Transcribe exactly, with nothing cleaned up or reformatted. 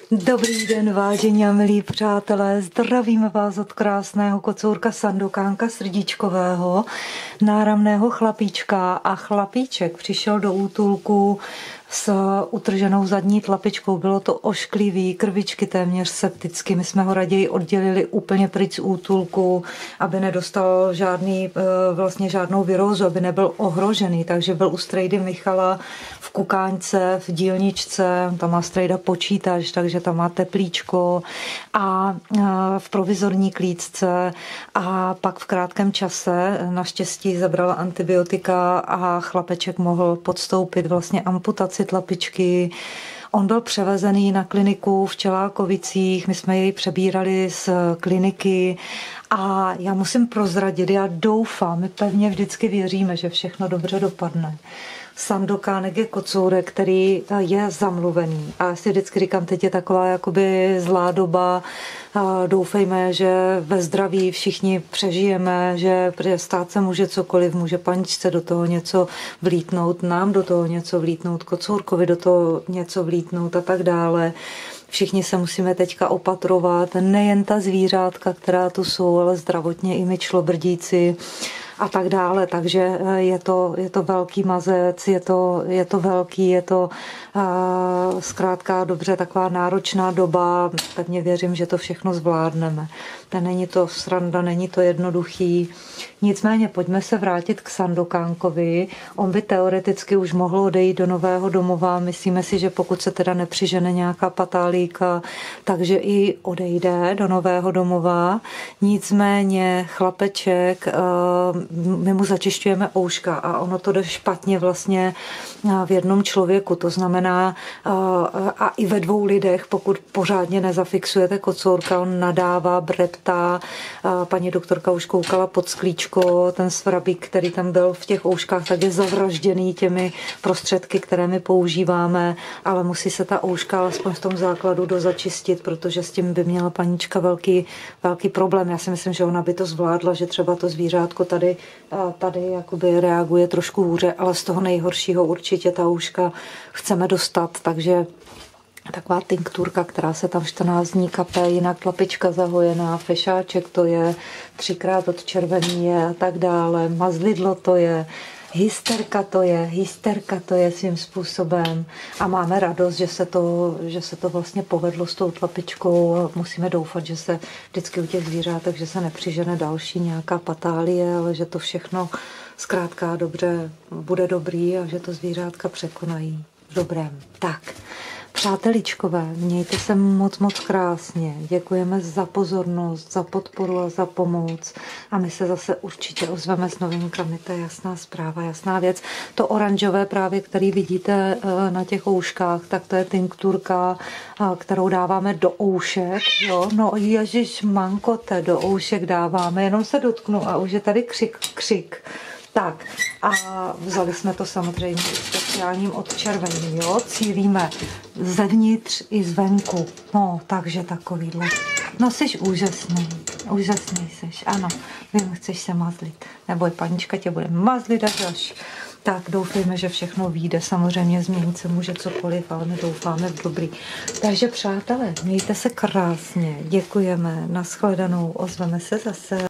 Dobrý den, vážení a milí přátelé, zdravíme vás od krásného kocourka Sandokánka srdíčkového, náramného chlapíčka, a chlapíček přišel do útulku s utrženou zadní tlapičkou. Bylo to ošklivý, krvičky téměř septicky. My jsme ho raději oddělili úplně pryč z útulku, aby nedostal žádný, vlastně žádnou virózu, aby nebyl ohrožený. Takže byl u strejdy Michala v Kukáňce, v dílničce, tam má strejda počítač, takže tam má teplíčko a v provizorní klídce, a pak v krátkém čase naštěstí zabrala antibiotika a chlapeček mohl podstoupit vlastně amputaci tlapičky. On byl převezený na kliniku v Čelákovicích, my jsme jej přebírali z kliniky a já musím prozradit, já doufám, my pevně vždycky věříme, že všechno dobře dopadne. Sandokánek je kocourek, který je zamluvený. A já si vždycky říkám, teď je taková jakoby zlá doba. Doufejme, že ve zdraví všichni přežijeme, že stát se může cokoliv, může paničce do toho něco vlítnout, nám do toho něco vlítnout, kocourkovi do toho něco vlítnout a tak dále. Všichni se musíme teďka opatrovat, nejen ta zvířátka, která tu jsou, ale zdravotně i my člobrdíci a tak dále. Takže je to, je to velký mazec, je to, je to velký, je to uh, zkrátka dobře taková náročná doba. Pevně věřím, že to všechno zvládneme. To není to sranda, není to jednoduchý. Nicméně pojďme se vrátit k Sandokánkovi. On by teoreticky už mohl odejít do nového domova. Myslíme si, že pokud se teda nepřižene nějaká patálíka, takže i odejde do nového domova. Nicméně chlapeček, my mu začišťujeme ouška a ono to jde špatně vlastně v jednom člověku. To znamená a i ve dvou lidech, pokud pořádně nezafixujete kocourka, on nadává, breptá. Paní doktorka už koukala pod sklíčko, ten svrabík, který tam byl v těch ouškách, tak je zavražděný těmi prostředky, které my používáme, ale musí se ta ouška alespoň v tom základu dozačistit, protože s tím by měla panička velký, velký problém. Já si myslím, že ona by to zvládla, že třeba to zvířátko tady, tady jakoby reaguje trošku hůře, ale z toho nejhoršího určitě ta ouška chceme dostat, takže taková tinkturka, která se tam čtrnáct dní kape, jinak tlapička zahojená, fešáček to je, třikrát od červený je a tak dále, mazlidlo to je, hysterka to je, hysterka to je svým způsobem a máme radost, že se to, že se to vlastně povedlo s tou tlapičkou. Musíme doufat, že se vždycky u těch zvířátek, že se nepřižene další nějaká patálie, ale že to všechno zkrátka dobře bude dobrý a že to zvířátka překonají v dobrém. Tak. Přáteličkové, mějte se moc, moc krásně. Děkujeme za pozornost, za podporu a za pomoc. A my se zase určitě ozveme s novinkami. To je jasná zpráva, jasná věc. To oranžové právě, který vidíte na těch ouškách, tak to je tinkturka, kterou dáváme do oušek. Jo? No ježiš, mankote, do oušek dáváme. Jenom se dotknu a už je tady křik, křik. Tak a vzali jsme to samozřejmě speciálním odčervením, jo, cílíme zevnitř i zvenku, no, takže takovýhle. No, jsi úžasný, úžasný jsi, ano, vím, chceš se mazlit, neboj, panička tě bude mazlit až. Tak doufejme, že všechno vyjde, samozřejmě změnit se může cokoliv, ale my doufáme v dobrý. Takže přátelé, mějte se krásně, děkujeme, nashledanou, ozveme se zase.